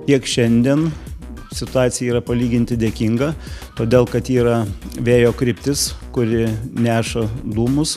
Tiek šiandien situacija yra palyginti dėkinga, todėl kad yra vėjo kryptis, kuri neša dūmus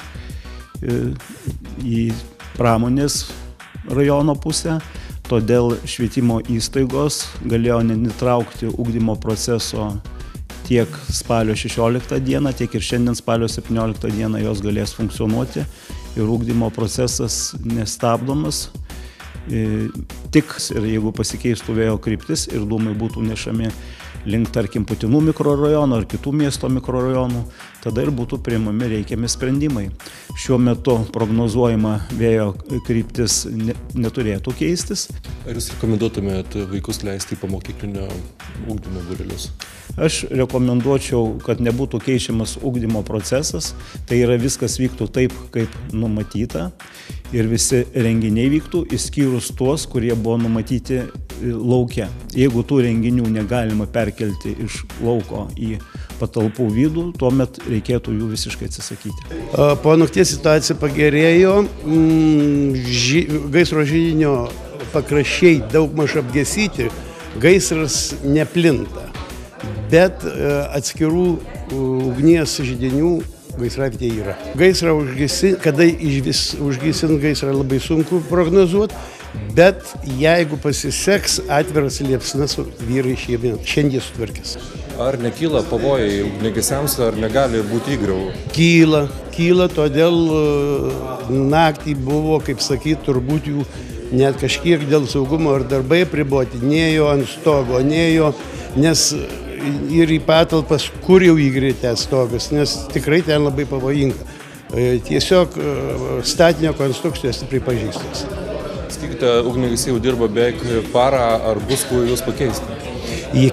į pramonės rajono pusę, todėl švietimo įstaigos galėjo nenutraukti ugdymo proceso tiek spalio 16 dieną, tiek ir šiandien spalio 17 dieną jos galės funkcionuoti ir ugdymo procesas nestabdomas. Tik ir jeigu pasikeistų vėjo kryptis ir dūmai būtų nešami link, tarkim, Putinų mikrorajono ar kitų miesto mikrorajonų, tada ir būtų priimami reikiami sprendimai. Šiuo metu prognozuojama vėjo kryptis neturėtų keistis. Ar jūs rekomenduotumėt vaikus leisti į pamokyklinio ugdymo būrelius? Aš rekomenduočiau, kad nebūtų keičiamas ugdymo procesas, tai yra viskas vyktų taip, kaip numatyta ir visi renginiai vyktų, išskyrus tuos, kurie buvo numatyti lauke. Jeigu tų renginių negalima perkelti iš lauko į patalpų vidų, tuomet reikėtų jų visiškai atsisakyti. Po nakties situacija pagerėjo, gaisro židinio pakraščiai daugmaž apgesyti, gaisras neplinta, bet atskirų ugnies židinių gaisravietėje yra. Gaisrą užgesint gaisrą labai sunku prognozuoti, bet jeigu pasiseks atviras liepsnas, vyrai šiandien sutvarkės. Ar nekyla pavojai ugniagesiams, ar negali būti įgriuvų? Kyla, todėl naktį buvo, kaip sakyt, turbūt jų net kažkiek dėl saugumo ar darbai priboti, nėjo ant stogo, nes ir į patalpas, kur jau įgritė stogas, nes tikrai ten labai pavojinga. Tiesiog statinio konstrukcijos pripažįstos. Sakykite, ugniagesiai jau dirba beveik parą, ar bus kuo jūs pakeisti? Jie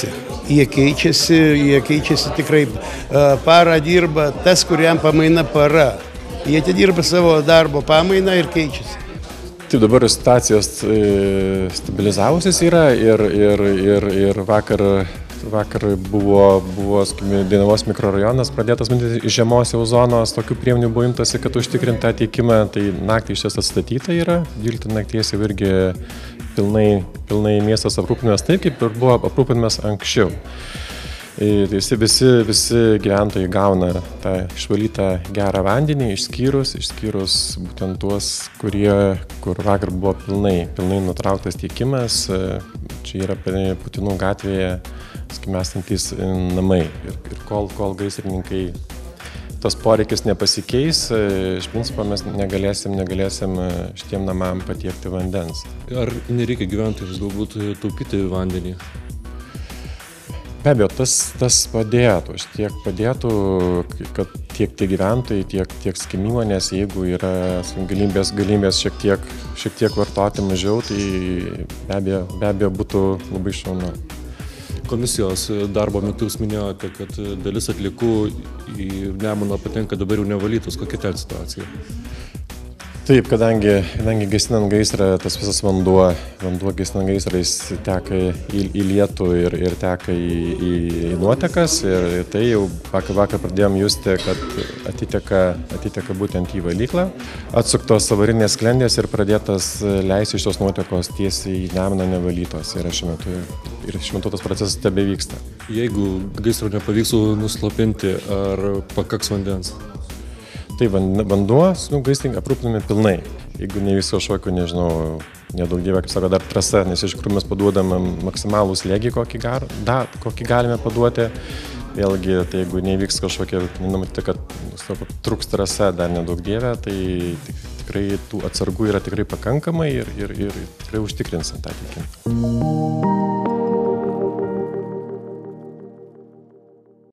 keičiasi tikrai. Parą dirba tas, kuriam pamaina para. Jie dirba savo darbo pamainą ir keičiasi. Taip, dabar situacijos stabilizavusios yra ir vakar buvo Dainavos mikrorajonas pradėtas iš žiemos jau zonos, tokių priemonių buvo imtasi, kad užtikrinta tiekimą, tai naktį iš ties atstatyta yra, 12 nakties jau irgi pilnai miestas aprūpinimas taip, kaip ir buvo aprūpinimas anksčiau. Visi gyventojai gauna tą išvalytą gerą vandenį, išskyrus būtent tuos, kur vakar buvo pilnai nutrauktas tiekimas. Čia yra Putinų gatvėje esantis namai. Ir kol gaisrininkai tos poreikis nepasikeis, iš principo mes negalėsim šitiem namam patiekti vandens. Ar nereikia gyventojams galbūt taupyti vandenį? Be abejo, tas padėtų, kad tiek gyventojai, tiek įmonės, jeigu yra galimybės šiek tiek vartoti mažiau, tai be abejo būtų labai šaunu. Komisijos darbo metu jūs minėjote, kad dalis atliekų į Nemuną patenka dabar jau nevalytos. Kokia ten situacija? Taip, kadangi gesinant gaisrą, tas visas vanduo gesinant gaisrą, jis teka į lietų ir teka į nuotekas, ir tai jau vakar pradėjom justi, kad atiteka būtent į valyklą. Atsuktos avarinės sklendės ir pradėtas leisti šios nuotekos tiesiai į Nemuną nevalytos, ir šiuo metu tas procesas tebevyksta. Jeigu gaisro nepavyks nuslopinti, ar pakaks vandens? Tai vanduo gaisrinkai aprūpinami pilnai. Jeigu nevyks kažkokio, nedaug dievė, kaip sako, dar trasa, nes iš tikrųjų mes paduodame maksimalų slėgį, kokį galime paduoti. Vėlgi, tai jeigu nevyks kažkokia, nenumatyti, kad truks trasa dar nedaug dievė, tai tikrai tų atsargų yra tikrai pakankamai ir tikrai užtikrinsim tą tiekimą.